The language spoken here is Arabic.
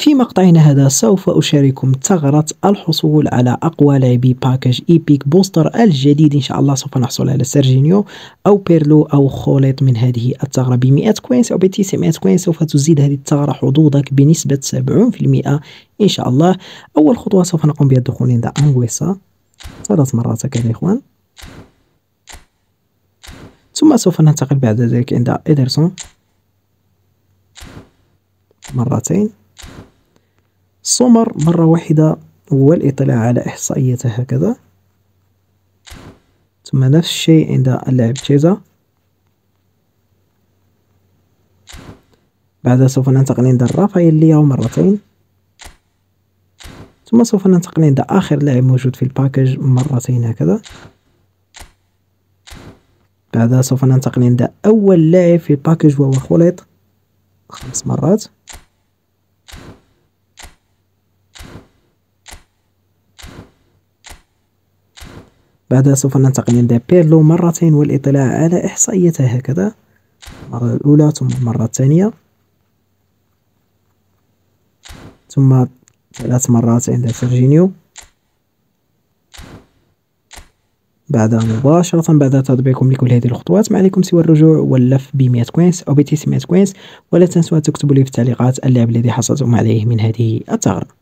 في مقطعنا هذا سوف أشارككم ثغرة الحصول على أقوى لاعبي باكج إيبيك بوستر الجديد. إن شاء الله سوف نحصل على سيرجينيو أو بيرلو أو خليط من هذه الثغرة ب100 كوينز أو ب900 كوينز. سوف تزيد هذه الثغرة حظوظك بنسبة 70% إن شاء الله. أول خطوة سوف نقوم بها الدخول عند أنغويسا 3 مرات هكذا يا إخوان، ثم سوف ننتقل بعد ذلك عند إيدرسون مرتين، سومر مرة واحدة والاطلاع على إحصائيته هكذا، ثم نفس الشيء عند اللاعب تشيزا. بعدها سوف ننتقل عند رافائيل لياو مرتين، ثم سوف ننتقل عند آخر لاعب موجود في الباكج مرتين هكذا. بعدها سوف ننتقل عند أول لاعب في الباكج وهو خليط 5 مرات. بعدها سوف ننتقل عند بيرلو مرتين والاطلاع على إحصائيته هكذا، المرة الأولى ثم المرة الثانية، ثم 3 مرات عند سيرجينيو. بعدها مباشرة بعد تطبيقكم لكل هذه الخطوات ما عليكم سوى الرجوع واللف ب100 كوينز أو ب900 كوينز. ولا تنسوا أن تكتبوا لي في التعليقات اللاعب الذي حصلتم عليه من هذه الثغرة.